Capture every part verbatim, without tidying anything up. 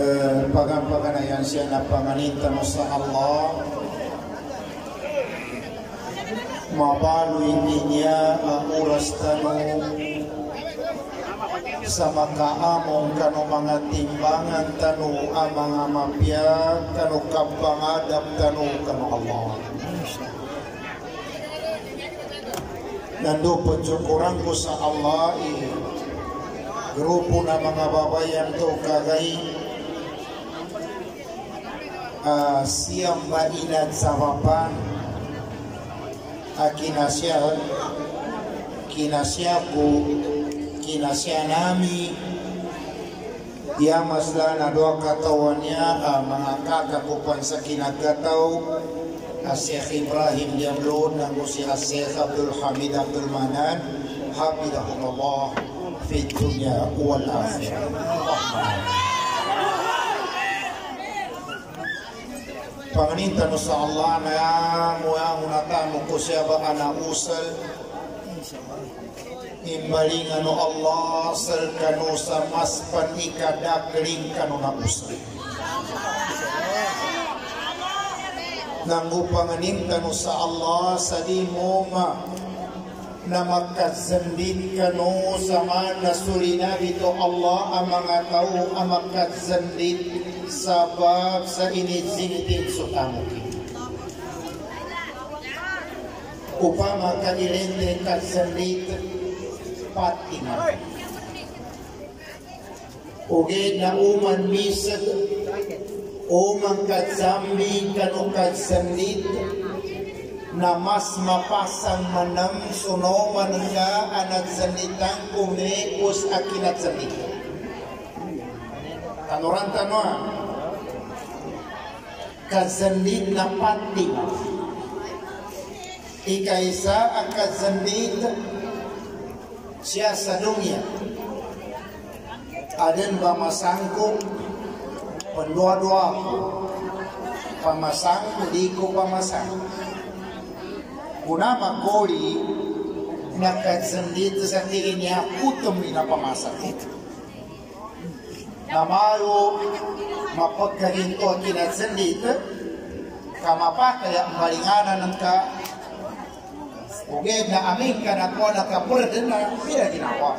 Pagan-paganayan siya na panganinta mo sa Allah, mabaloy niya ang oras tanong sa makaamong kano mga timbangan tano ang mga mapya kano kapangadap tano kano Allah. Nando pagsukuran ko sa Allah eh, grupo na mga babayan to kagay Uh, siyang mainad sa mapan uh, kinasya kinasya ko kinasya nami dia masla na doa katawan niya uh, mga kakakupan sa kinagataw uh, Syekh Ibrahim Jamlon ng si Syekh Abdul Hamid Abdul Manan hafidhahullah fi dunya wal akhirah. Panganinta no sa Allah na muya unatamo ko siya ba ana usal imbaling ano Allah sal kano sa mas panikadakling kano na usal nanggo panganinta no sa Allah sa di mo ma na magkasandin kano sa man nasulina dito Allah ang mga tao ang magkasandin sabab sa inizingtin sutamo upama kanilente kasandit patingan uge na uman misag umang katsambi kanu kasandit na mas mapasang manang sunoman nga anat sanditang kumekos akinat sandit tanuran tanwa kazandit na pating ikaisa ang kazandit siya sa dunya aden ba masangko pendua-dua pamasang di ko pamasang kuna makoli na kazandit sa tingin niya utom na pamasang namayo mapagkarin ko kinasandit kamapa kaya malinganan ng ka uged na amin ka na ko nakapurden na pila ginawa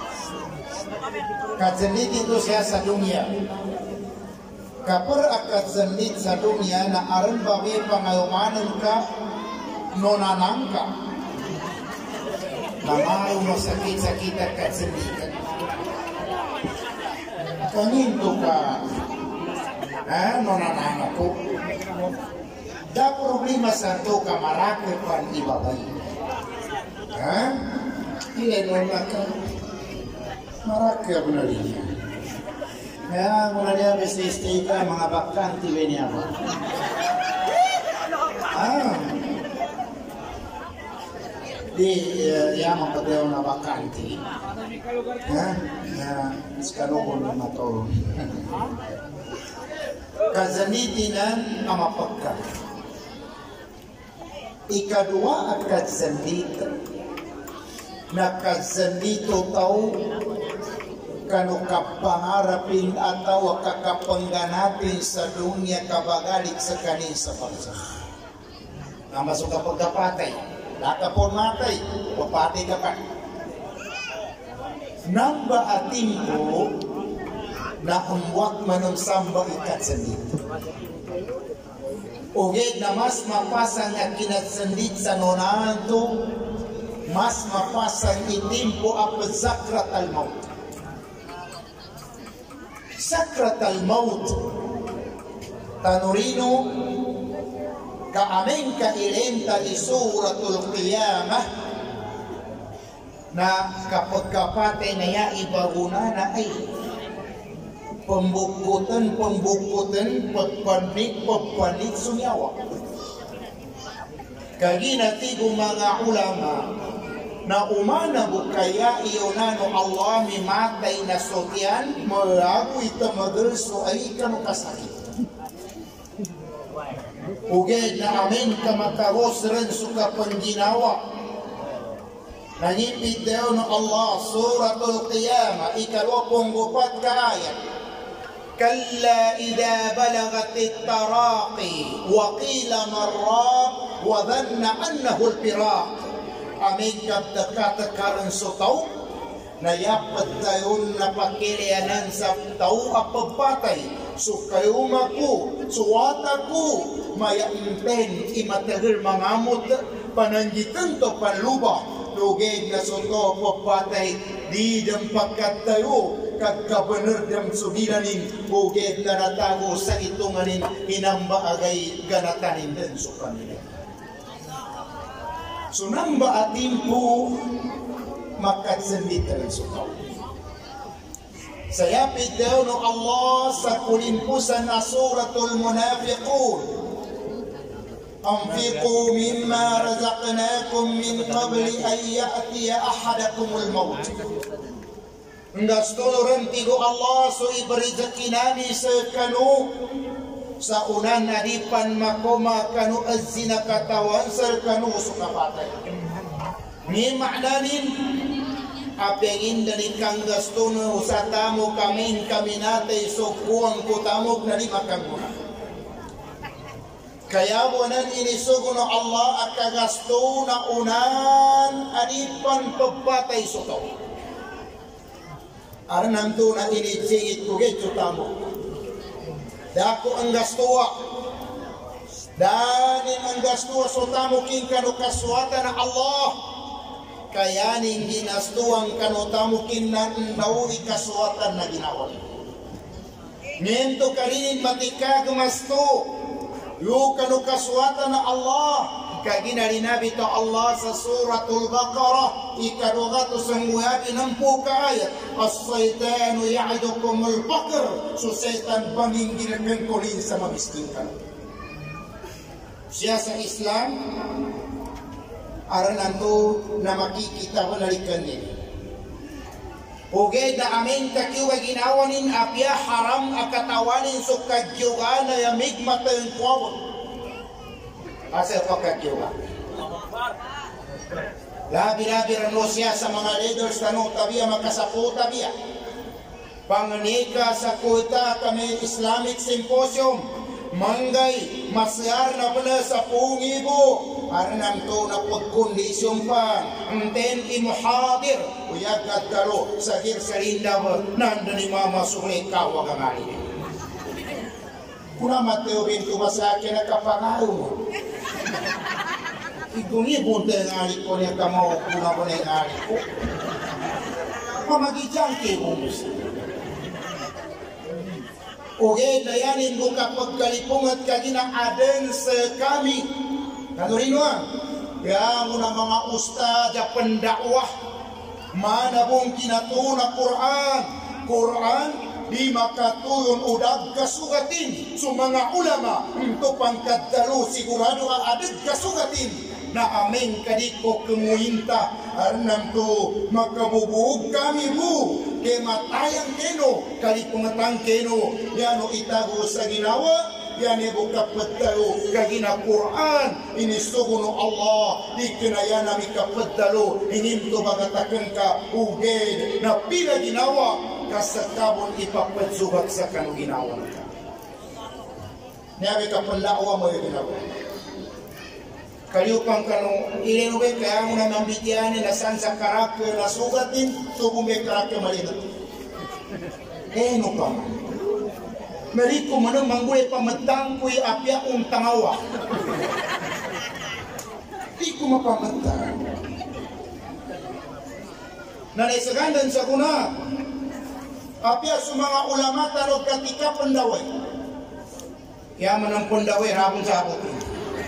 kasandit ito siya sa dunya kapur akasandit sa dunya na aron babi pangayumanan ka nonanang ka namayo masakit-sakit at kasanditan kaninto ka ha nonanang ako da problema sa to ka marake pan ibabay ha ile nona ka marake abunalinya ya mulanya besi istika mga bakanti benya ba ah di ya mapateo na bakanti ha na sekalubon na to kazanitinan amapagka ikadua at kazandit na kazandito tao kanu kapangarapin atau kakapangganatin sa dunia kabagalit sa kanin sa bansa na masuk kapag kapatay nakapon matay papatay ka pa namba atin ko na umwak manong samba ikat sandit uged na mas mapasang at kinatsandit sa nonanto mas mapasang itimpo apad sakrat al-maut sakrat al-maut tanurino kaamin ka ilenta isuratul qiyamah na kapag kapatay na ya ibaguna na ay pembukutan pembukutan pagpanik pagpanik sumyawa kagi nati mga ulama na umana bukaya iyonano Allah mimatay na sotyan malago itamagelso ay kanu kasakit uged na amin kamataros rin suka pangginawa nangipid daw ng Allah suratul qiyamah ikalawapong gupat ka ayat kalla idza balagatit taraqi wa qila marraq wa dhanna annahu al-firaq. Amin kabda karon so tao na yapat dayon na pakilianan sa tao apagpatay so kayo maku suwata ko mayampen imatagir mangamot pananggitan to panluba tugig na soto papatay di dam pagkat tayo kagkabaner dam subilanin bugid na natago sa itunganin hinamba agay ganatanin din so kanila. So namba atin po makatsandit ka rin sukaw. Sayapit daw ng Allah sa kulimpusan na suratul munafiqun. Anfiqu mimma razaqnakum min qabli an ya'tiya ahadakumul maut. Ngastuluran tigo Allah so ibarizaki sa kanu sa unan nadipan makoma kanu azina katawan sa kanu sukapatay. Ni maknanin apengin dari kang gastono sa tamo kamin kaminate so kuang kutamok na lima kanguna. Kaya buwanan inisuguno Allah at kagasto na unan adipan pagpatay so tao. Aranam to na initsigit kugit so tamo. Dako ang gastoa. Danin ang gastoa so tamo king kanukaswata na Allah. Kaya ning ginastuang kanutamukin na daw ikaswatan na ginawa. Ngento kalinin matika gumasto. Yu kanukaswatan na Allah. Kaginarinabi to Allah sa suratul Baqarah. Ikadugato sa muyabi ng puka ayat. As-saytanu ya'idukumul baqar. So setan paminggirakan kulin sa mamiskin ka. Siya sa Islam aran nanto na makikita ko nalikan din. Ugay na amin kakiwa ginawanin apya haram akatawanin so kagyuga na yamig matayon kwawon. Asa pa kagyuga? Labi-labi rano siya sa mga leaders tanong tabiya makasapo tabiya. Panganika sa kuita kami Islamic Symposium. Manggay masyar na pala sa pungibo. Aranam to na pagkondisyon pa. Anten imuhadir. Uyagad karo sa hirsarinda nanda ni mama suri kawag ang ari. Kuna Mateo bintu sa akin na kapangayo mo. Igungi bunta ang ari ko niya kamaw. Kuna ko na yung ari ko. Mamagijangke mo mo siya. Oke, dayanin mo kapag kalipungat ka ginaaden sa kami. Kanurin mo, kaya mo na mga ustad at pendakwah, manabong kinatuna Quran. Quran, di makatuyon udag kasugatin. So mga ulama, untuk pangkadalo sigurado adag kasugatin. Na aming kadiko kumuhinta arnam to makabubuog kami bu ke matayang keno kali pumatang keno yano itago sa ginawa yani buka petalo kagina Quran ini suguno Allah di kenayana mi kapetalo ingin to bagataken ka uged na pila ginawa kasakabon ipapatsubat sa kanu ginawa niya ka pandawa mo ginawa. Kaliupang kanu ilinubay kaya mo na nambigyan na san sa karakter na sugatin subong may karakter malinat. Eh no pa Meriko manang manggulay pamatang kuy apya un tangawa. Di ko mapamatang. Nanaisagandan sa kuna apya sa mga ulama tarog katika pandaway. Kaya manang pandaway rabong sa apotin.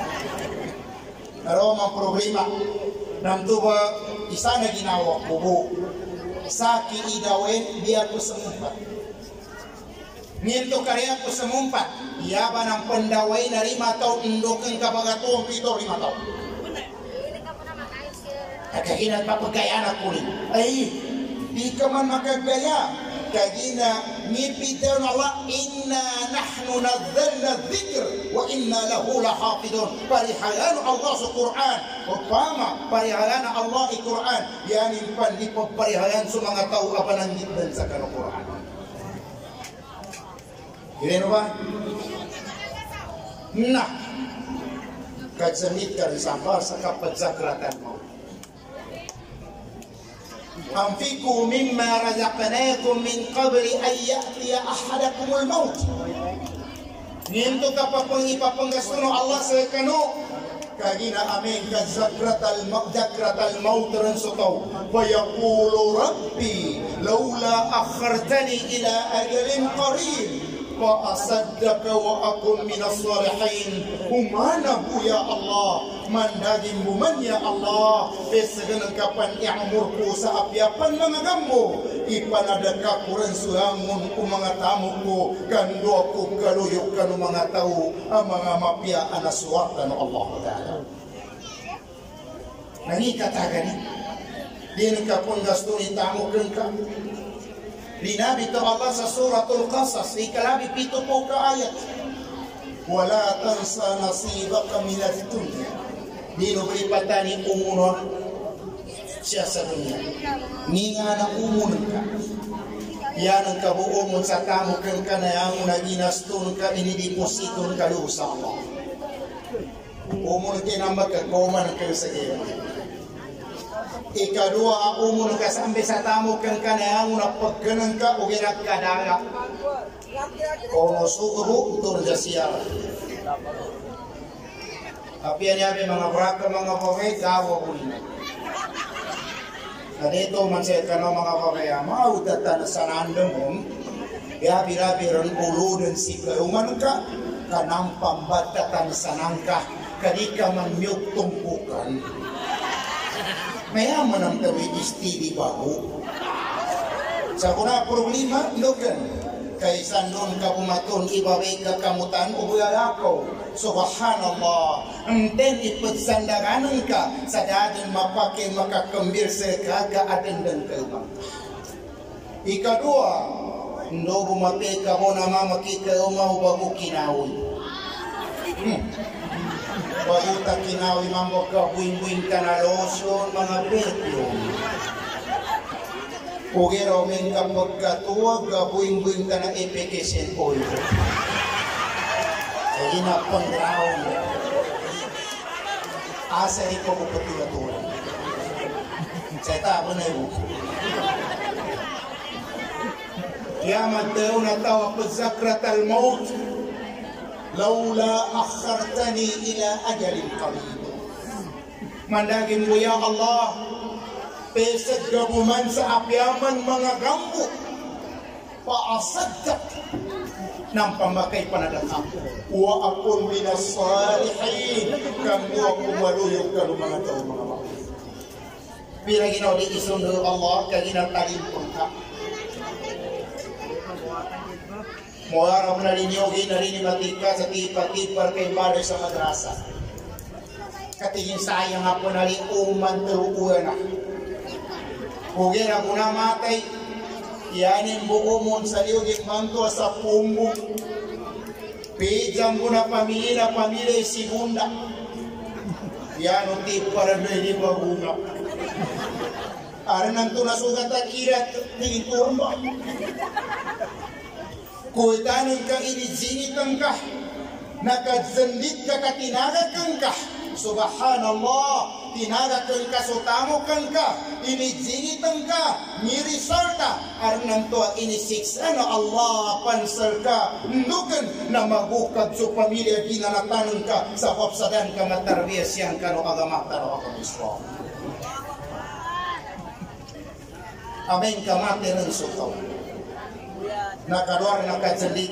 Naro mang problema namto ba isa na ginawa kubo sa kiidawin biya ko sa mumpat niento karya ko sa mumpat yaba ng pandaway na lima taon indokang kabagato ang pito lima taon at kaginat papagayaan ako rin ay di ka man makagaya kagina ngipitaw na Allah inna nahnu nazzalna dhikr wa inna lahu lahafidun parihalan Allah sa Quran upama parihalan Allah i Quran yani pandipag parihalan sa mga tao abananggit sa kano Quran Ini apa? Nah, kajenit kari sabar sakapat zakratan maut. Anfiqu mimma razaqnakum min qabli an ya'tiya ahadakumul maut. Ngintu kapapang ipapanggastuno Allah sekano kagina amin ka zakratal maut zakratal maut ran sutaw wa yaqulu rabbi laula akhartani ila ajalin qarib wa asaddaka wa akun minas salihin. Humana bu ya Allah mandagin buman ya Allah besegan kapan i'murku sa apyapan mga gambo ipanadaka kuren suhangun ku mga tamuku kando ku kaluyok kanu mga tao ang mga mapya anaswatan Allah taala. Nani katagani din ka pun gastuni tamu ka Linabi to Allah sa suratul Qasas ikalabi pito po ka ayat wala tansa nasibaka minad dunya. Dino beripatani umunon siya sa dunya ninga na umunon ka yan ang kabuumon sa tamo kang kanayang na ginastun ka inidipositon ka lo sa Allah umunon kinambag ka kuman kayo sa gaya. Ikadua umun ka sampai sa tamo kang kanayang na pagganang ka o ginak kadara o nosugo turun sa siya. Tapi yan yabi mga braka mga pagay gawa ko nila. Na dito man sa ikano mga pagay maudatan sa nandang mong yabi-rabi rin uludin si kayuman ka kanang pambatatan sa nangka kadika man miyok tumpukan. Mayaman ang kami istili bago. Sa kuna problema, logan. Kaysa nun ka bumaton, ibaway ka kamutan, ubuyala ko. Subhanallah. Enten ipagsandaran ka sa dadin mapakin makakambir sa kagaatindan kalbang. Ikadua, ndo bumapil ka mo na mamakika o mahubago kinawi. Hmm. Baguta kinawi mambo ka buing-buing ka na lotion mga perfume. Ugero min ka pagkatuwag ka buing-buing ka na efficacy oil. Kaya na pandraon. Asa rin ko kupatulaturan. Sa tabo na yun. Yaman tayo na tawa pagzakrat al-maut. Laula akhartani ila ajalin qarib. Mandagin mo ya Allah pesad gabuman sa apyaman mga gambo paasaddak ng pamakay panadakam wa akun minas salihin kang wa kumaluyog ka ng mga tao mga mga bila ginaw di isundo Allah kagina talimpon ka Moara na linyogi na rin matika sa tipa-tipar kay balay sa madrasa. Katingin sayang nga po na rin uman terukuya na. Kugin ako na matay, yanin bukumon sa liyogin manto sa pumbo. Pijang ko na pamilya, pamilya segunda. Yan ang tipar na hindi babunga. Aran ang tunasugat akirat, tingin turma. Kuitanin ka inizinitang ka, nakadzandit ka katinagakan ka, subhanallah, tinagakan ka sutamukan ka, inizinitang ka, nirisalta, arnang to inisiksa na Allah pansal ka, nugan na magukad sa pamilya ginanatanan ka, sa kapsadan ka matarbiyas yan ka no agamak taro ako Islam. Amen ka mati ng sutaw. Nakadwar na katsalit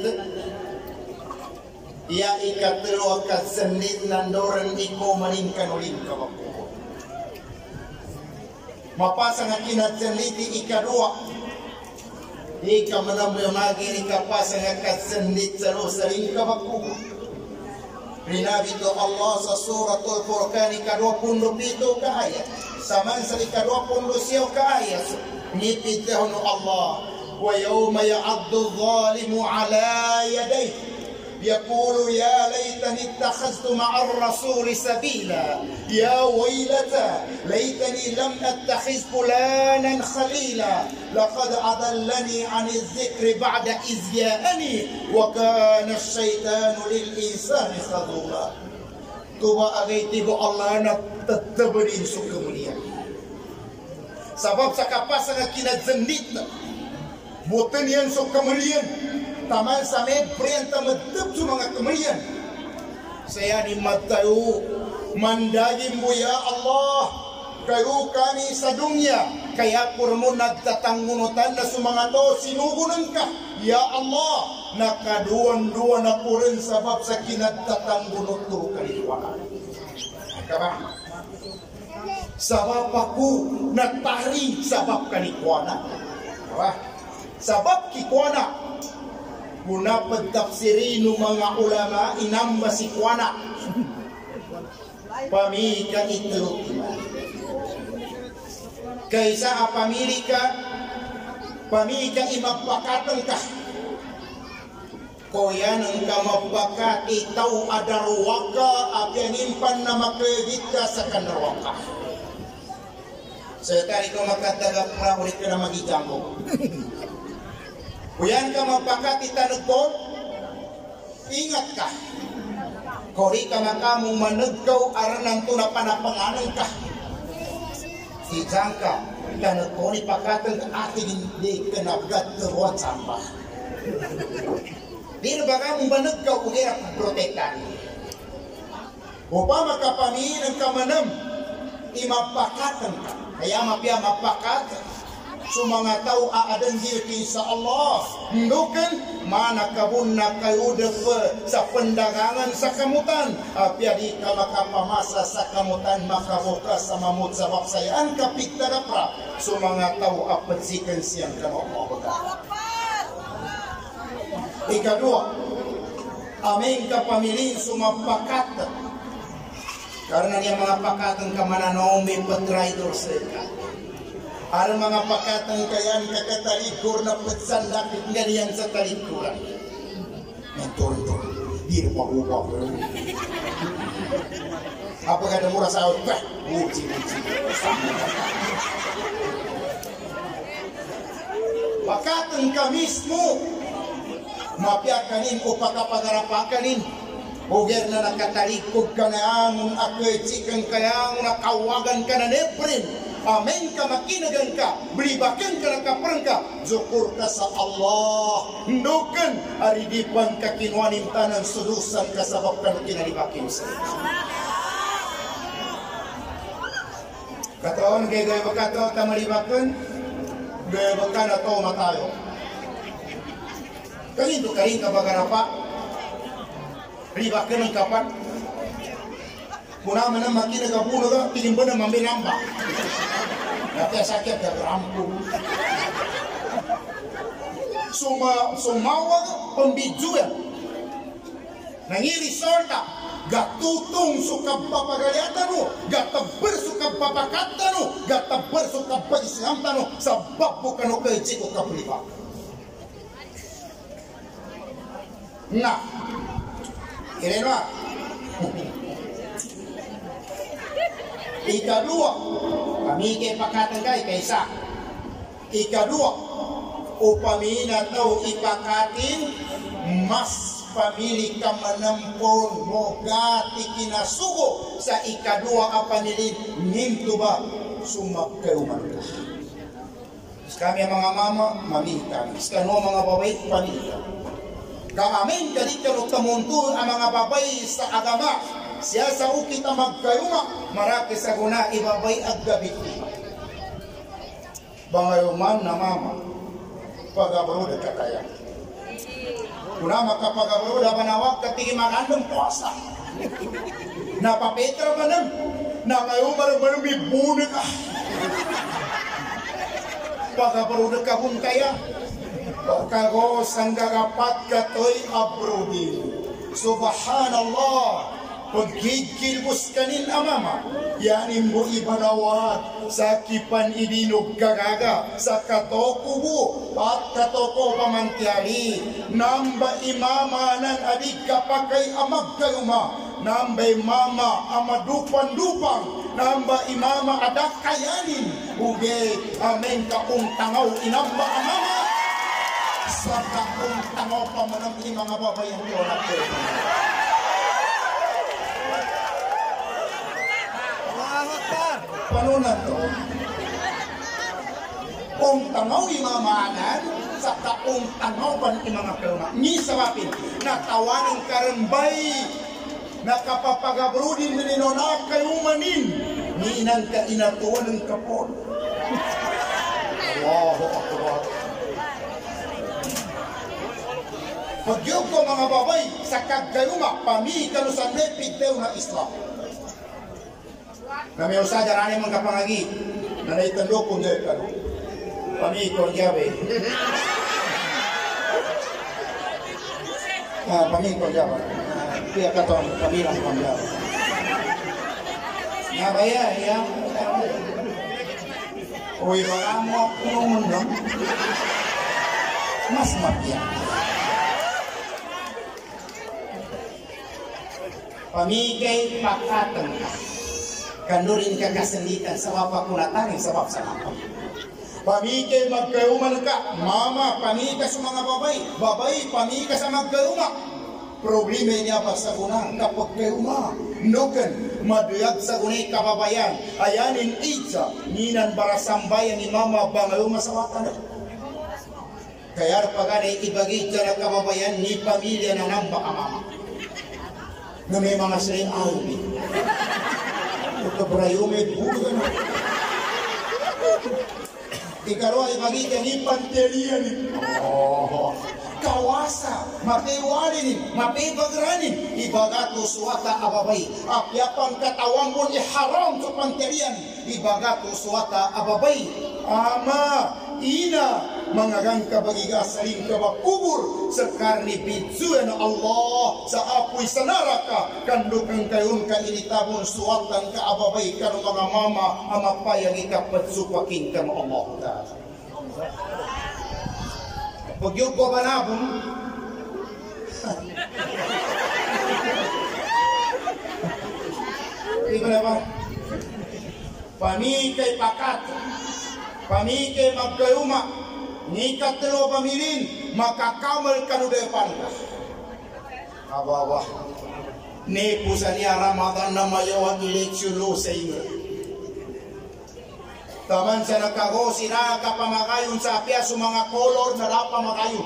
iya ikatero katsalit nandoran iko manin kanulim kawapo mapasa nga kinatsalit ikadua ika manamoy magiri kapasa nga katsalit sa rosaling kawapo rinabi to Allah sa suratul Furqan ikadua pundo pito ka ayat saman sa ikadua pundo siyaw ka ayat nipit no Allah ويوم يعض الظالم على يديه يقول يا ليتني اتخذت مع الرسول سبيلا يا ويلتى ليتني لم اتخذ فلانا خليلا لقد أضلني عن الذكر بعد إذ جاءني وكان الشيطان للإنسان خذولا. Tuwa agay tigo Allah na tatabarin sa kemuliaan. Sabab sa kapas nga kinadzandit na butan yan sa kemuliaan. Taman sa may prenta madab sa mga kemuliaan. Saya ni matayo mandagin mo ya Allah kayo kami sa dunya. Kaya kurmo nagtatangunutan na sa mga to sinugunan ka. Ya Allah, nakaduan-duan ako rin sabab sa kinagtatanggunot to kalikuan. Kaba? Sabab ako natari sabab kalikuan. Kaba? Sabab kikuana. Muna pagtapsirin ng mga ulama inamba si kuana. Pamilika ito. Kaysa pamilika pamilika imagpakatan ka. Koyan ang kamabakat itaw adarwaka apianimpan na makagit ka sa kanarwaka. So tari ko makatagap na ulit ka na magigang mo. Kuyan ka mabakat itanag ko, ingat ka. Kori ka makamong managkaw aranang to na panapanganan ka. Ijang ka, tanag ko ni pakatang ating hindi ka nagat na samba. Di na ba ka mong managkaw kung hirap protektan? Upa makapamihin ang kamanam, imapakatan ka. Kaya mapya mapakatan. So mga tao aadan diri sa Allah. Hindukan, manakabun na kayo sa pandagangan sa kamutan. Apya di ka makapamasa sa kamutan, makabuka sa mamut sa waksayaan kapit tarapra. So mga tao apansikan siyang kamabaga. Ikadua, aming kapamilin sumapakat. Karena niya mga pakatan kamananaw may patraidor sa ka. Al mga pakatang kayan kakatalikur na patsandakit ganyan sa talikuran. Mentor-mentor, di na pag-upaw. Apakah ada murah sahut? Bah, uji-uji. Pakatang ka mismo, mapiakanin o pakapagarapanin. Huwag na nakatalikod ka na ang akwetsik kaya nakawagan ka na neprin. Amen ka makinagan ka, belibakan ka nakaperang ka, zukur ka sa Allah. Hindukan, aridipan ka kinuanim tanan sudusan ka sabab ka na kinalibakin sa iyo. Kataon kaya gaya bakato ka malibakan, gaya baka na to matayo. Kanito ka rin kabagarapa, libakan ng kapat. Puna mana makin nagabuno ka, tilimba na maminamba. Kaya sakit ka berampu. Suma sumawa pembidyo yan. Nangirisorta, gatutong sukab papagaliatan mo, gatabar sukab papakatan mo, gatabar sukab paisihamtan mo, sabab mo kano kay Chiko kapulipa. Nah, ini mah. Ikadua, kami kay pakatan kay kaysa. Ikadua, upami na tao ipakatin, mas pamili ka manampon mo gati kinasugo sa ikadua apanilin ninto ba sumagkayuman ka. Kami mga mama, mamili kami. Kano mga babay, pamili kami. Kaamin kadit ka tamunto ang mga babay sa agama. Siya sa ukita magkayuma, maraki sa guna ibabay ag gabit. Bangayuman na mama, pagabroda kataya. Kuna makapagabroda panawag katigi magandang puasa. Napapetra pa nam, nakayumar ba nang ibuna ka. Pagabroda ka kung kaya, pagkagos ang gagapat katoy abrodi. Subhanallah. pagigil buskanin amama yanin mo ibanawat sa kipan ibinog kagaga sa katokubo at katoko pamantiari namba imama nan adig kapakay amag kayuma nambay mama amadupan-dupang namba imama adak kayanin uge amen kaung tangaw inamba amama sa kaung tangaw pamanang ini mga babayan ko natin. Panunan to kung tangaw imamanan sa kaung tangaw pan imanga kelma ni sabapin natawaning karembay nakapapagabrudin ninona kayumanin ni inang ka inatuan ng kapon. Allahu Akbar. Pagyog ko mga babay sa kagayuma pami kanusan pigtew na Islam na may usa jarane mga kapangagi na naitandok kung dyan ka pami ko jabe ah pami ko jabe kaya katong kabilang pamilya nga baya ya uy maramo kung mundo mas mapya pamigay pakatang kanurin ka kasenditan sa wapakunatan sa sebab sa kapag pamigay magkayuman ka mama pamigay sa mga babay babay pamigay sa magkayuman problema niya pa sa gunang kapag kayuma nukan maduyag sa gunay kababayan ayanin itza ninan barasambayan ni mama bangayuma sa wakan kaya pagani ibagit na kababayan ni pamilya na namba amama na may mga sering albi ito brayume budo na ikaro ay ibagit ni pantelian oh kawasa mapiwalin mapibagranin ibagato suwata ababay apyapan katawang mo iharam sa panterian ibagato suwata ababay ama ina mangagang kabagiga saling kabakubur sa karni bitsuan na Allah sa apoy sa naraka kandukang kayon ka initabon suwatan ka ababay kano mga mama amapayang ikapatsupakin ka mo Allah pagyog ko manabong di ba naman pamikay pakat pamikay magkayuma ni katlo pamilin makakamal kanudepan ka abawa ni pusa niya Ramadan na mayawang eleksyon lo sa inyo taman sa nagkago sila kapamagayon sa apya sa mga kolor na rapamagayon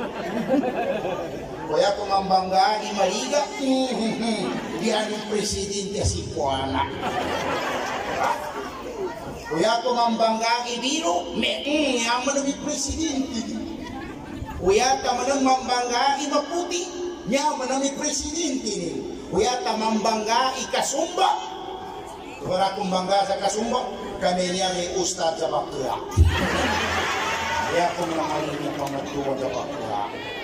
kaya kumambangga ni Maliga diyan yung presidente si Kuala kaya kumambangga ibiro me yaman yung presidente kaya tamanang mambangga imaputi yaman yung presidente kaya tamambangga ikasumba kaya kumbangga sa kasumba kami niya may ustad sa bakla kaya kung naman niya pamatuwa sa bakla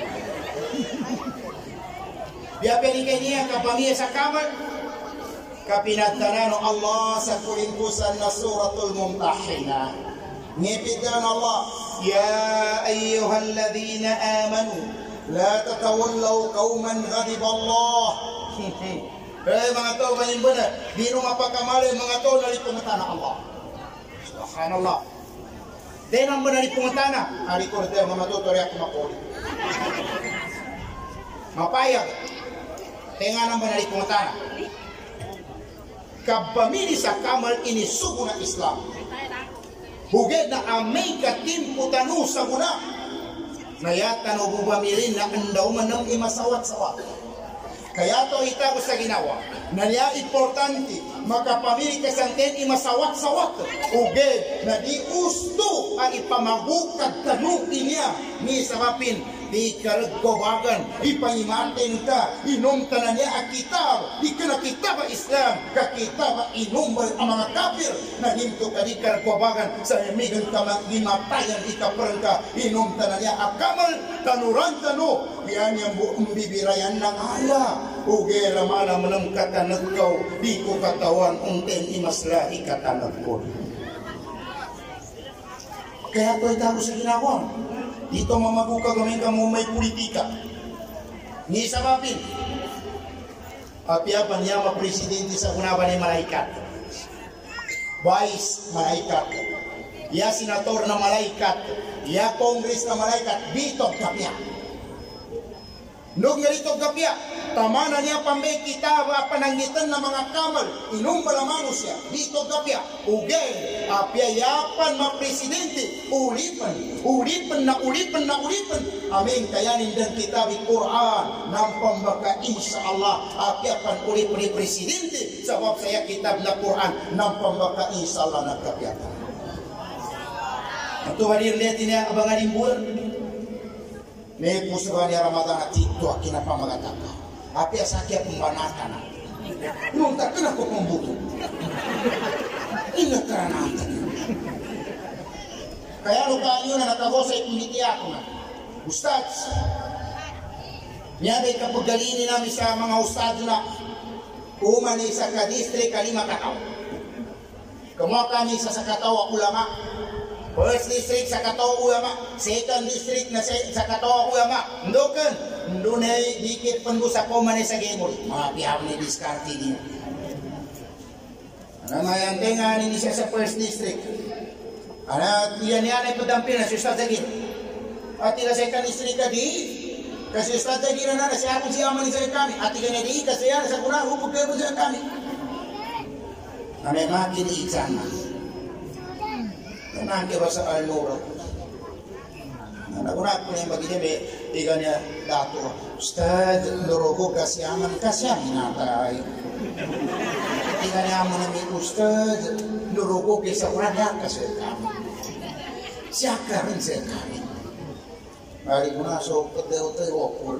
biya pelikay niya kapamilya sa kamar kapinagtanan ng Allah sa kulimpusan na suratul Mumtahina ngipitan Allah ya ayyuhalladhina amanu la tatawallaw qauman ghadiba Allah eh mga tao manin benar di rumah pakamali mga tao dari pengetana Allah subhanallah denang benar di pengetana hari ko dia mga tao tori ako makoli mapayag tenganan benar di pengetana kabamili sa kamal ini sugu na Islam huged na amay katim putanu sa guna nayatan o bubamilin na andaw manang imasawat-sawat kaya to itago sa ginawa na niya importante makapamili kasanten imasawat-sawat uged na di usto ang ipamagukad tanukin niya ni sabapin di kalagbawagan, ipangimatin ka, inom ka na niya ang kitab, di ka na kitab Islam, kakitab inom ang mga kafir, naging to ka di kalagbawagan, sa imigan ka magimatayan, ikaparang ka, inom ka na niya ang kamal, tanuran tano, yan yung buong bibirayan ng ala, ugera malam ng katanag kaw, di ko katawan, unten imaslahi katanag ko. Kaya ito ay tago sa ginagawa. Dito mamaguka kami ka mo may politika. Ni sa mapin. Apiapan niya ma-presidente sa unaban ni malaikat. Vice malaikat. Ya senator na malaikat. Ya kongres na malaikat. Dito kapya. Nung ngalito kapya. Tamana niya pambay kitaba panangitan ng mga kamal. Inong malamano siya. Dito kapya. Ugay. Apyayapan mga presidente. Ulipan. Ulipan na ulipan na ulipan. Amin. Kayanin dan kitabi Quran. Nang pambaka insyaAllah. Apyapan ulipan ni presidente. Sebab saya kitab na Quran. Nang pambaka insyaAllah nagkapyakan. Ito hadir lihat ini abangan imbul. May pusuhan ni Ramadan at ito ang kinapamagataka. Api asakya pembanatan. Nung tak kena ko pembuto. Ingat karanatan. Kaya luka nyo na nakagosay kumiti ako na. Ustads. Niyabay kapagalini namin sa mga ustads na umani sa kadistrik kalima kataw. Kamuha kami sa sakataw ulama. First district sa kataw ulama. Second district na sa kataw ulama. Ndokan. Ndunay dikit pun sa komane sa gemol. Mga pihaw ni diskarte din. Ano nga yan tenga ni siya sa first district. Ano yan yan ay padampin na si Ustad Zagin. At ila sa second district ka di. Kasi Ustad Zagin na na siya akong siya man sa kami. At ika na di kasi yan sa kuna hukog kayo sa kami. Ano yung mga kiniitsan na. Tenang ke bahasa al-nur. Nah, aku yang begini be, tiganya dato. Ustaz, lorogo kasih aman kasih aman natai. Tiganya aman ami Ustaz, lorogo kisah orang kasih kami. Siakarin saya kami. Hari munasok keteu-teu wakul.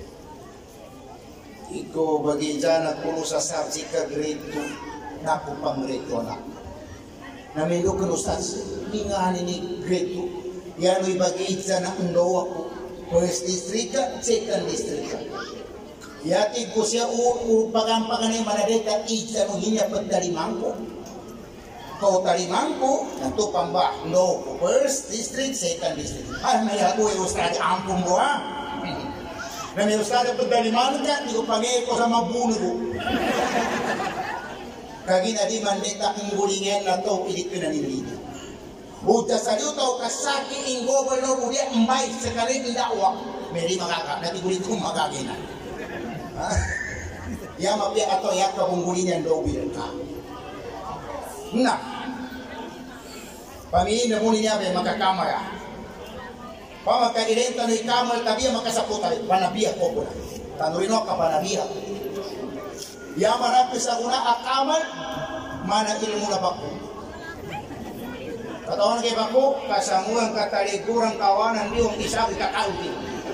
Iko bagi jana kulo sa sabji ka grito naku panggrito na. Namilo kan Ustaz, ingahan ini grito. Yan ibagi jana undo ako. First district ka, second district ka. Yati ko siya upagampagan ni manadeta ija no hinya pagdalimangko. Kau talimangko, nanto pamba. No, first district, second district. Ay, may ako yung Ustaz, ampun mo ha. Na may Ustaz, pagdalimangko ka, di ko pangay ko sa mabuno ko. Kagina di mandeta ang gulingan na to, ilit pinanilita. Buddha sa liutaw kasaki in governor udia mbay sekali indakwa. Meri makaka, dati gulit kong magagina. Ya mapia atau ya kabunggulinan do bilang ka. Nah, pamiin na muli niya makakamara. Pamakairinta ni kamal tabiya makasaputan. Panabiya ko po. Tanurino ka panabiya. Ya marapis sa una akamal mana ilmu na bako. Katawan kay bako kasanguang katalikuran kawanan diong isabi kakauti.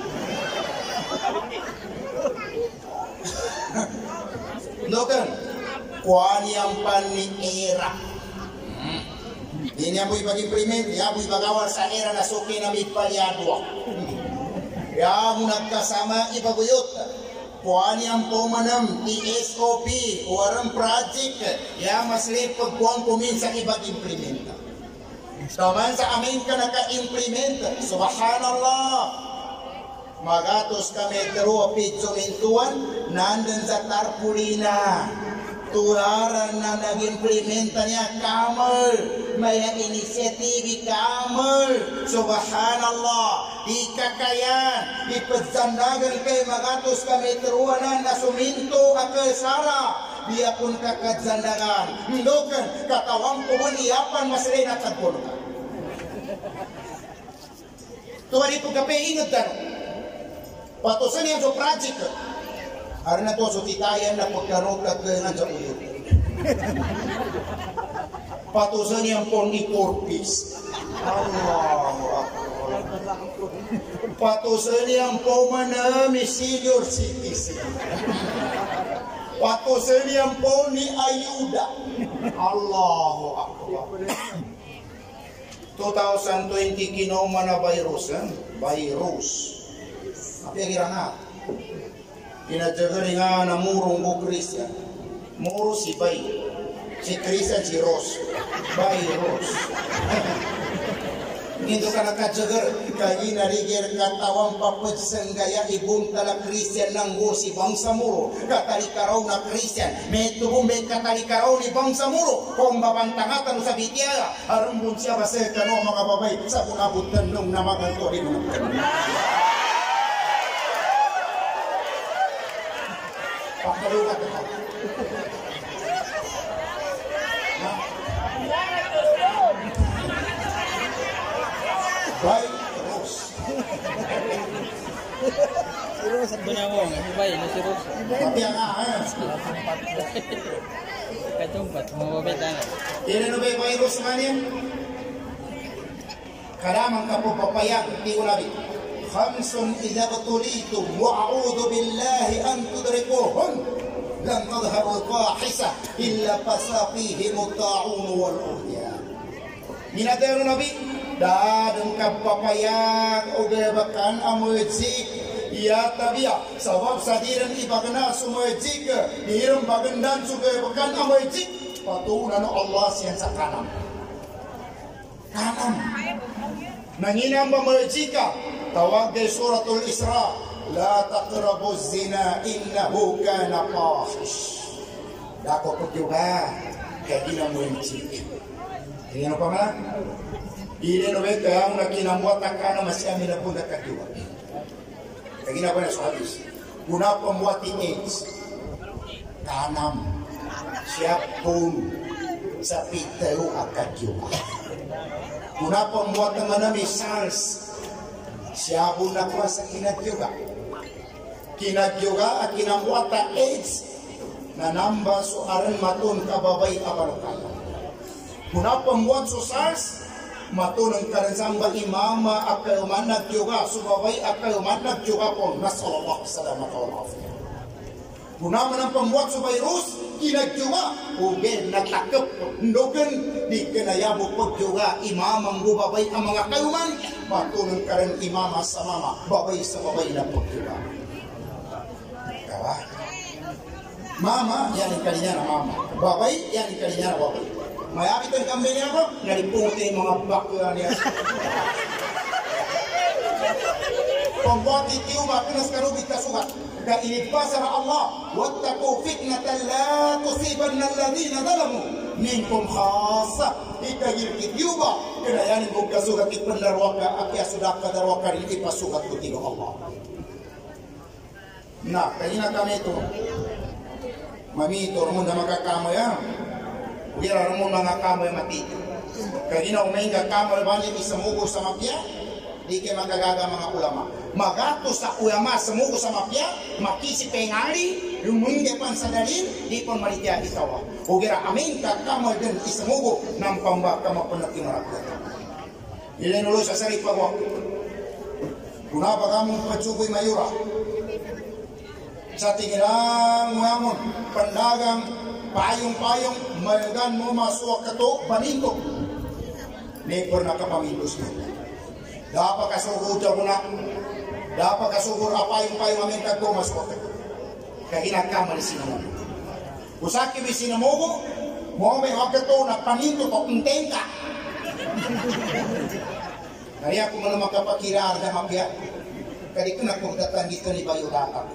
Nokan kuani ang pani era. Ini ang bagi primer, ya bui bagawal sa era na suki na mipaliadwa. Ya nagkasama ibaguyot. Kuani ang pumanam T S O P, warang project, ya masli pagkuang kuminsa ibag implementa. Taman sa amin ka naka-implementa. Subhanallah. Magatos kami teruwa pizzo mintuan, nandun sa tarpulina. Tularan na nag-implementa niya kamal. May inisiatibi kamal. Subhanallah. Di kakayan. Ipagsandagan kay magatos kami teruwa na nasuminto akasara. Dia pun kakadzandangan. Hindokan katawang kumaniyapan masalay na tagpon ka. Tuwari po kape ingat dan. Patusan yan sa project ka. Hari na to so titayan na pagkarotag ka nga sa uyot. Patusan yan po ni Corpus. Allahu Akbar. Patusani ang pomanami senior citizen. Patusani ang po ni ayuda. Allahu Akbar. twenty twenty kinoma na virus, eh? Virus. Apa yang kira nga? Kinajagari nga na murong ko Christian. Muro si Bay. Si Christian si Ros. Virus. Nito ka nakajagar, kaya narigir katawang papadsang gaya ibong tala Christian ng go si bangsa muro. Katalikaraw na Christian, may tubumbe katalikaraw ni bangsa muro. Kung babantangatan sa bitya, arumbun siya basa kano mga babay sa punabutan nung namaganto rin mo. Pakalukat ako. Baik terus. Terus benawang, baik na si Ros. Tapi yang ah, Katumpat, mababita na. ini no ba virus man yan? Kalamang kapupapayag, di ko nabi. Khamsun idha batulitum wa'audu billahi an tudrikuhun lan tadharu al-fahisa illa pasaqihim at-ta'un wal-uhyan. Minadero nabi, dadang kapapayag o gabakan amoyedzik ya tabia sabab sadiran ibagana sumoyedzik dihiram bagandan sugabakan amoyedzik patunan Allah siyan sa kanam kanam nanginam amoyedzika tawag kay suratul Isra la taqrabu zina innahu kana fahish dako ko juga kay ginamoyedzik ingin apa man? Ile no be kaya ang nakinambuat takana masih kami na punta kakiwa. Kaya na na sa hadis. Una pembuat AIDS. Kanam. Siap pun sa pitero akakiwa. Una pembuat manami SARS. Siap pun na kwa sa kinagyoga. Kinagyoga at kinambuat ta AIDS. Na namba so aran matun kababay abalokala. Una pembuat so SARS. Matunang karanzamba imama akayo manag juga subaway akayo manag juga po nasallallahu salamat wa afiyah. Gunaman ang pambuat sa virus kinagjuga ugen natakap ndogen di kenayabo pag juga imamang bubabay ang mga kayuman matunang karan imama sa mama babay sa babay na pag juga. Kawa mama yan ang kalinya na mama babay yan ang kalinya na babay. Mayabit ang kambing niya ko, nalipunti yung mga bakla niya. Pembuat itiyo makinas karubit kasukat. Kainipasa na Allah, wattaku fitnatan la tusibanna alladhina zalamu minkum khassa. Ikagir itiyo ba? Kinayanin kong kasukat ipandarwaka, akya sudah kadarwaka rin ipasukat ko tigo Allah. Nah, kanina kami ito. Mami, ito naman na makakamo yan. Kira mo mga kamoy mati. Kaya umainga kamoy banyak isamugo sa mapya, di kayo magagaga mga ulama. Magato sa ulama samugo sa mapya, makisi pengali, lumungge pan sa dalin, di pon malitya itawa. O kira amin ka kamoy din isamugo ng pambaka mapunati marakya. Ilan ulo sa sarip pagwa. Kuna ba kamong patsugoy mayura? Sa tingilang ngamon, pandagang payong-payong malagan mo masuk kato paninto nekor na kapamitos mo dapat kasugur jago na dapat kasugur apa yung payong amin kato masuk kato kaya nagkamali sinamo usaki bi sinamo mo may wakato na paninto to intenta kaya ako man makapakira arda mapya kaya ko na kung datan dito ni bayo dapat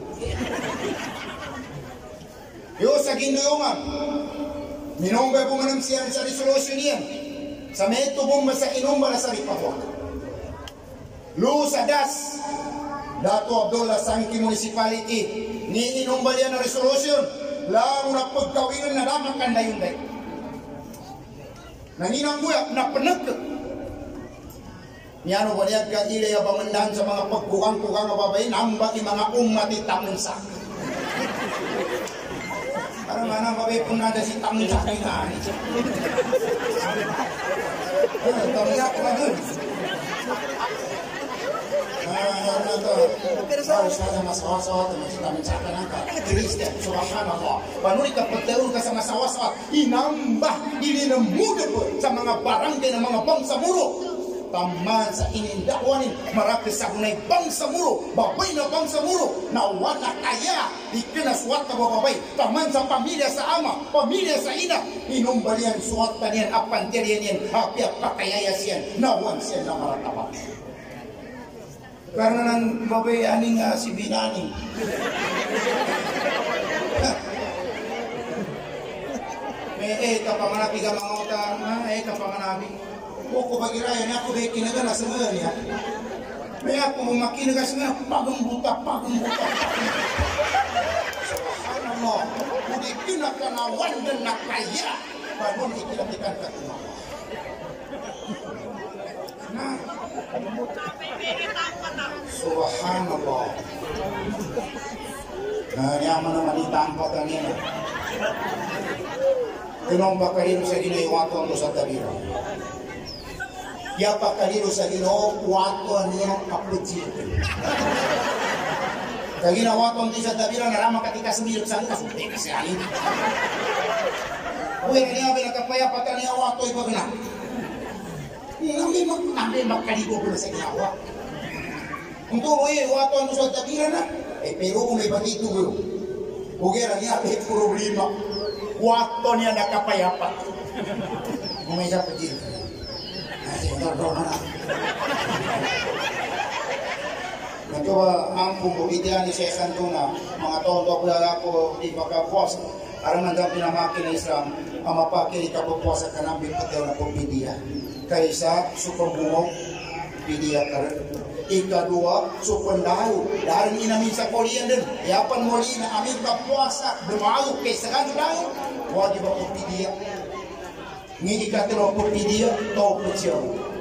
yo sa ginuyungan minongga po manang siyan sa resolution yan sa meto pong masa inomba na sa ripapot lu sa das Dato Abdullah Sangki Municipality ni inomba yan na resolution lang na pagkawinan na damang kandayon day nanginang buyak na panag niyano ba niya kagilay abangandahan sa mga pagkugang-kugang ababay namba yung mga umati tamunsak para mana babe pun ada si tamu cakingan. Tamu yak lagi. harus ada masalah-masalah yang kita mencatatkan angka Kristen, subhanallah. Panuli kapatahun ka sa masawa-sawa, inambah ini muda po sa mga barangay ng mga bangsa muro. Taman sa inindakwanin, marami sa kunay bangsa muro, babay na bangsa muro, na wala kaya, ikinaswat ka babay, taman sa pamilya sa ama, pamilya sa ina, inumbalian, suwat pa niyan, apantirian yan, apiak pakayayas yan, nawan siya na marataba. Karena nang babay aning uh, si Binaning. eh, eh, kapamanapi ka mga utang, ha? Eh, kapamanapi. Huwag ko bagirayan, ako ba kinaga na sa mga niya? May ako makinaga sa mga pagang buta, pagang buta. Subhanallah, hindi kinakanawan na nakaya. Paano ikilatikan ka tumawa? Na, subhanallah. Nanyaman naman itangkat ang ina. Tinong bakahino sa ginaiwato mo sa tabira. Ya pakahino sa ginoo, wato niya kaputsi. Kaginawato mo sa tabira, narama katika sumilip sa lukas. Hindi kasi alin. Uy, niya pinagkapayapatan niya wato ibagna. Nabi mak nabi makaligo ko sa ginawa. Kung tuloy eh, wato ano sa tabira na, eh pero kung may bagito bro, hugera niya, may problema. Wato niya nakapayapat. Kung may siya pagil. Kasi ito, ito na na. Ito ba, ang pumubitihan ni Sheikh Antuna, mga taon-taon ko lang ako, di makapuas. Aram nandang pinamakin na Islam, ang mapakili kapupuasa ka namin pataw na pumidiya. Kaysa supambungok, pidiya ka rin. Ikadua, supandayo. Dahil inamin sa Korean din, yapan muli na amin kapuasa, dumayo kaysa ka dayo. Wadi ba po pidiya? Ngini ka tino po pidiya, tau po siya.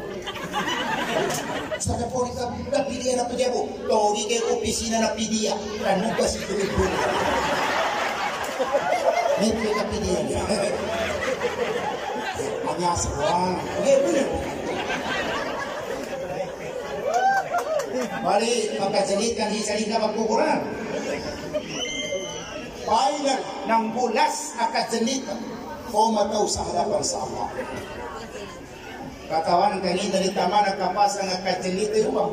Sa kapuri ka, pidiya na po siya po. Tawagi kayo opisina na pidiya. Kanuga si Pilipino. Hindi ka pidiya niya. Anyasa wang. Okay, benar. Mari magkasalitan hisaling ka magkukuran. Pailan ng bulas akasalitan o mataw sa harapan sa Allah. Katawan kanina ni tama nagkapasa ng akasalitan yung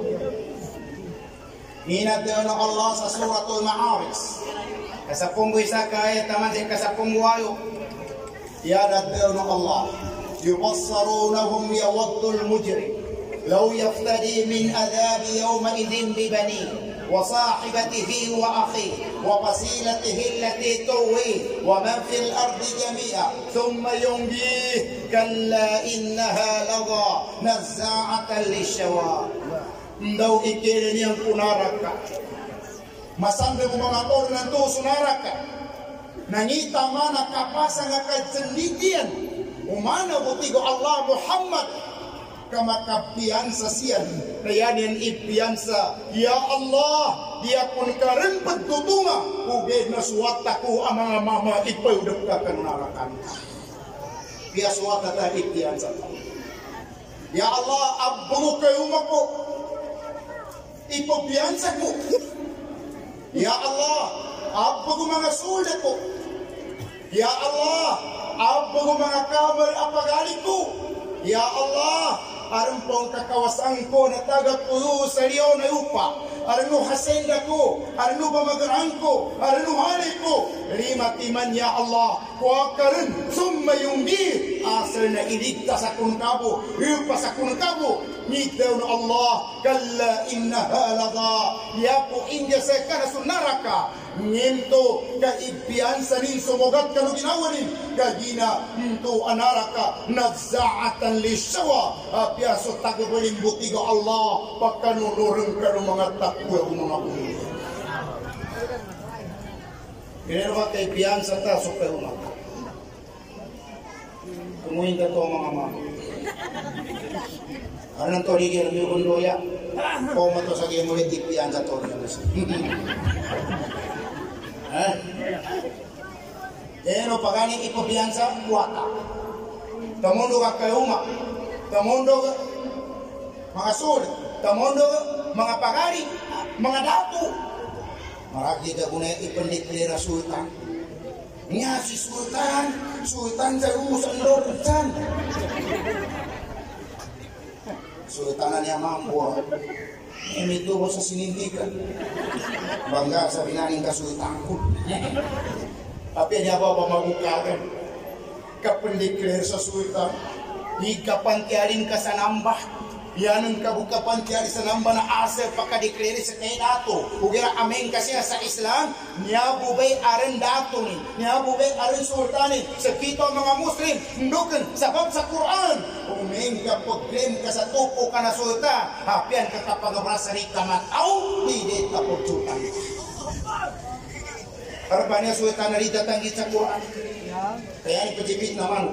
hinadyo ng Allah sa suratul Ma'arij. Kasapong isa kaya taman sa kasapong wayo. Hinadyo ng Allah. يبصرونهم يود المجرم لو يفتدي من عذاب يومئذ ببنيه وصاحبته وأخيه وفصيلته التي تؤويه ومن في الأرض جميعا ثم ينجيه كلا إنها لظى نزاعة للشوى ndaw ikirin niyang punaraka masambe ko mga tol ng to sunaraka nangita man nakapasa nga kadsendidian umana butigo Allah Muhammad kamakapiansa siyan kayanin ipiansa ya Allah dia pun karin pagtutunga ugay na suwata ko ang mga mama ipayudap ka kanunarakan dia suwata ta ipiansa ya Allah abbo kayo mako ipapiansa ko ya Allah abbo ko mga sulat ko ya Allah abbo ko mga kamar apagali ko ya Allah aron pong kakawasan ko na tagapulo sa liyo na upa aron no hasenda ko aron no bamagarang ko aron no hari ko lima timan ya Allah kuha ka rin summa yung di asal na iligtas sa kunakabo iupa sa kunakabo nitaw na Allah kalla innaha lada yapo india sa kanasunaraka ngento kaipiansa nin sumogat ka no ginawanin kagina nto anaraka nagzaatan lisyawa apiaso tagubaling butiga Allah pagkanunurang ka no mga takwa o mga ulo ganyan ba kaipiansa ta so kayo na tumuhin ka to mga mama ano nang torigin ang yung undoya o mato sa gayon ulit ipiansa to eh pero paganing ipapiansa kuwata tamundo ka kayuma tamundo ka mga sul tamundo mga pagari, mga dato. Maragi ka guna ipandiklara sultan. Nya si sultan, sultan sa urusan lorsan. Sultanan niya mampu. Ini tuh sa sinindikan. Bangga sa binaning kasultanku. Tapi niya ba pamagukagan? Kapandiklara sa sultan. Ikapantiarin ka sa nambah. Yan ang kabukapantiari sa namba na asal pakadekleri sa kay dato. Ugira amen kasi sa Islam, niya bubay aran dato ni, niya bubay aran sultani. Sa kita mga Muslim, ndukan sabab sa Quran. Umen ka pagklaim ka sa tupo ka na sultan, hapian ka kapag-abrasari ka mataw, hindi ka pagsultan. Harapannya sultan na rin datanggit sa Quran. Kaya ipajibit naman.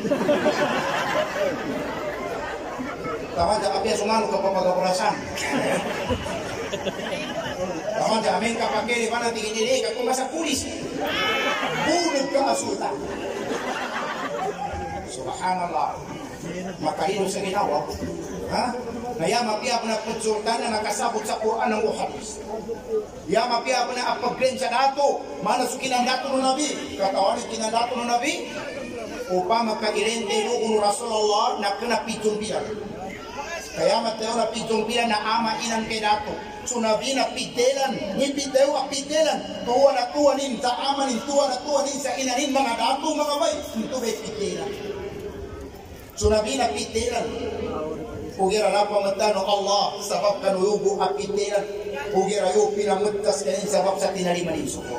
Tama da kapya sumano ka papagapurasan. Tama da amin ka pagkiri mana tingin ini ka kumasa pulis. Bunod ka asutan. Subhanallah. Makahino sa ginawa. Ha? Kaya mapiyap na pagsultan na nakasabot sa Quran ng hadis. Ya mapiyap na apagren sa dato. Mana su kinandato ng Nabi. Katawan ni kinandato ng Nabi. Upama kairente lugun Rasulullah na kena pitong bilang. Kaya mateo na pitong pila na ama inan kay dato. Sunabi na pitelan, ni piteo a pitelan. Tuwa na tuwa nin sa ama nin, tuwa na tuwa nin sa inanin mga dato mga bay. Ito bay pitelan. Sunabi na pitelan. Ugira na pamatano Allah sabab kanuyugo a pitelan. Ugira yu pinamuttas kanin sabab sa tinaliman nin suko.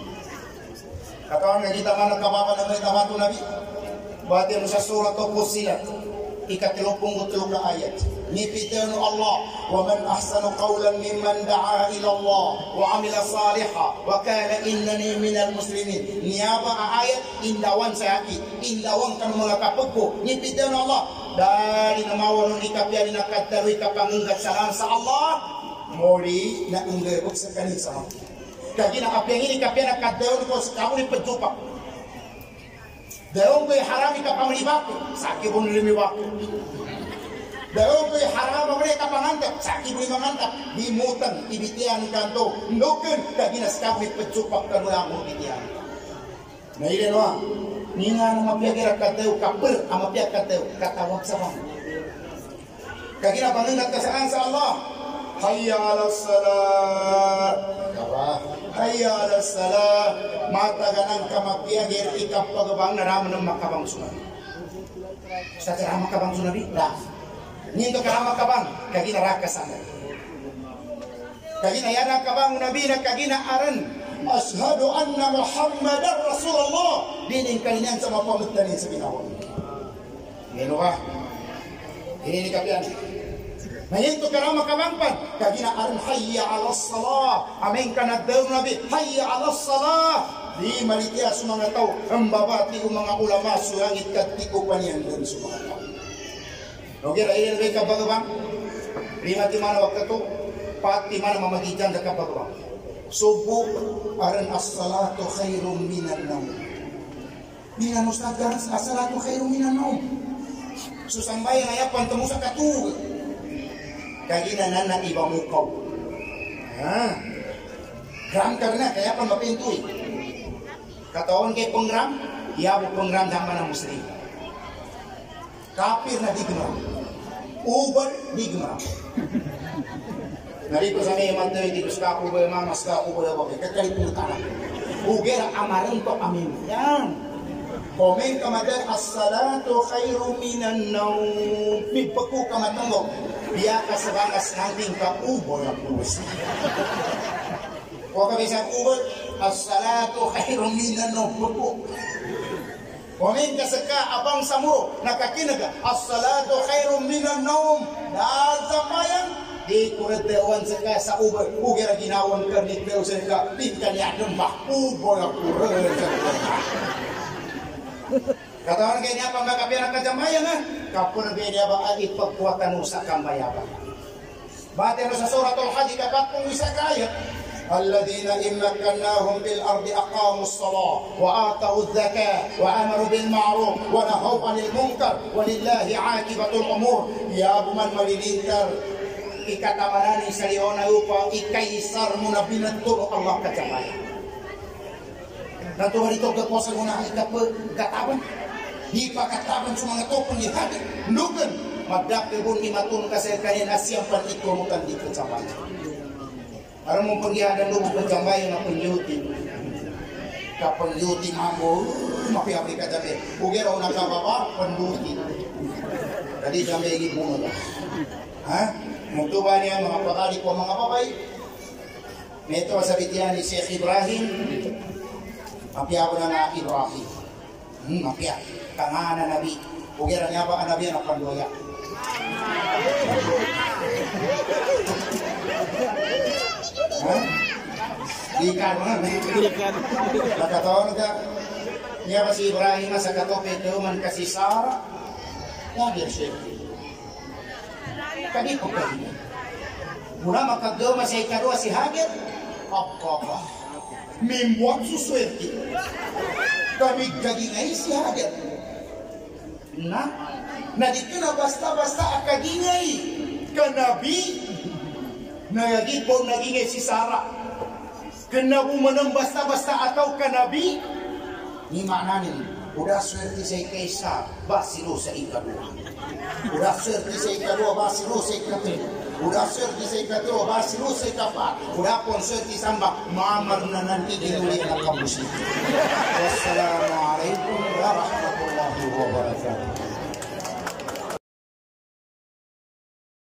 Katawan nga kita man nakababa na may tamato nabi. Bati mo sa surat o Fussilat. Ikatilopong utulog na ayat. Nipitaw no Allah, wa man ahsanu qawlan mimman da'a ila Allah wa amila saliha wa kana innani minal muslimin. Niyaba ayat indawan sa hati, indawan kan mga kapagko. Nipitaw no Allah, dari namawanon ikapya ni nakadaloy kapangunggat sa sa Allah, mori na ungerbog sa kanisa. Kaya na kapyang ini kapya nakadaloy ko sa kamu ni pagtupak. Dayon ko'y harami ka pamalibak, sakit mo nilimiwak. Dayon ko'y harama mo rin ka pangantap, sakit mo mangantap. Dimutan, ibitian kanto. Nukin, kaginas ka ko'y pagsupak ka mula mo ibitian. Nailin mo, ni nga na mapiagira kateo, kapir, ang mapiag kateo, katawag sa pang. Kagina pangingat ka saan sa Allah. Hayya ala salat. Hayya ala salat. Mataganang kamapiagir ikap pagabang naraman ng makabang sunabi. Sa kaya makabang sunabi? La. Nito kaya makabang, kagina rakasan. Kagina yana kabang nabi na kagina aran. Ashhadu anna Muhammadan Rasulullah. Dining kalinan sa mapamutanin sa binawan. Gino ka? Ini kapian. Ngayon to karama kamangpan, kagina aran hayya ala salah. Amin ka na daw nabi, hayya ala salah. Di malitia sa mga tao, ang babati o mga ulama, surangit katiko pa niyan dun sa mga tao. Oke, rayon rin ka bagabang, lima ti mana waktu to, pati mana mamagitan da ka bagabang. Subuh aran as-salatu khairum minan naum. Minan ustad ganas as-salatu khairum minan naum. Susambay nga yapan temu sa katuga. Kagina nana iba mukaw. Ha? Gram karena kaya pa mapintuy. Katawan kay penggram, iya bu penggram zaman ng muslim. Kafir na digma. Ubar digma. Nari ko sa may mantoy di gusta ko ba mamas ka ko ba ba kakali putana. Ugera amaran to amin. Yan. Komen kamadan as-salatu khairu minan naum. Pagpaku kamatanggo. Biya ka sa bangas nanting ka ubol na pulos. Huwag ka bisang ubol, as-salatu khairum minan naum. Komen ka sa ka abang samuro, nakakinaga, as-salatu khairum minan naum. Dahil sa mayang, di kurat dewan sa ka sa ubol. Ugira ginawan karnik dew sa ka, pinkan yadong ba, ubol na pulos. Katawan kay niya pang makapirang kajamayan ha. Kapur niya ba ay ipagkuwatan mo sa kambayaban. Bati sa suratul Hajj kapat kung isa kaya. Alladhina immakannahum bil ardi aqamus salah wa atau dzakah wa amaru bil ma'ruf wa nahaw 'anil munkar walillahi 'aqibatul umur. Ya buman malilintar ikata manani sa liona upa ikaisar mo na binaturo Allah kacamaya. Natuwa dito kaposa mo na ikapagkataban. Di pa kataban sa mga topong ihagin. Nugan, magdapibon imatun ka sa kanin asyang paniturukan di kacamaya. Para mong pagyadan lubog kacamaya na penyutin. Kapenyutin ako, mapi-api ka dami. Ugero na kababa, pendutin. Tadi sampai ini bunuh lah. Hah? Muktuba niya mga pakali ko mga babay. Meto sabitian ni Syekh Ibrahim. Mapia ko na nga Ibrahim. Hmm, mapia. Tanganan Nabi. Ugera niya ba ang Nabi ang pandoya. Hah? Ikan mana? Ikan. Nakataon ka. Niya ba si Ibrahim sa katope man kasi Sarah. Lagi siya. Kadi ko kayo. Muna makagama sa ikarua si Hagar. Apa-apa. Membuat sesuatu. Kami kagingay si Hagar. Nah, na dito na basta-basta akagingay. Kanabi. Nagagit po nagingay si Sarah. Kanabu manang basta-basta atau kanabi. Ni maknanin. Udah swerte sa ikaisa, basilo sa ikadua. Udah swerte sa ikadua, basilo sa ikatlo. Udah swerte sa ikatlo, basilo sa ikapat. Udah pon swerte samba, mamar na nantigil ulit na kamusin. Wassalamualaikum warahmatullahi wabarakatuh.